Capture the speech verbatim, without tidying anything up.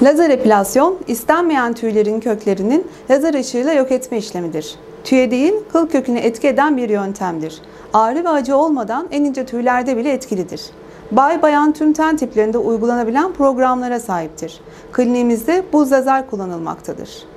Lazer epilasyon, istenmeyen tüylerin köklerinin lazer ışığıyla yok etme işlemidir. Tüye değil, kıl köküne etki eden bir yöntemdir. Ağrı ve acı olmadan en ince tüylerde bile etkilidir. Bay bayan tüm ten tiplerinde uygulanabilen programlara sahiptir. Kliniğimizde buz lazer kullanılmaktadır.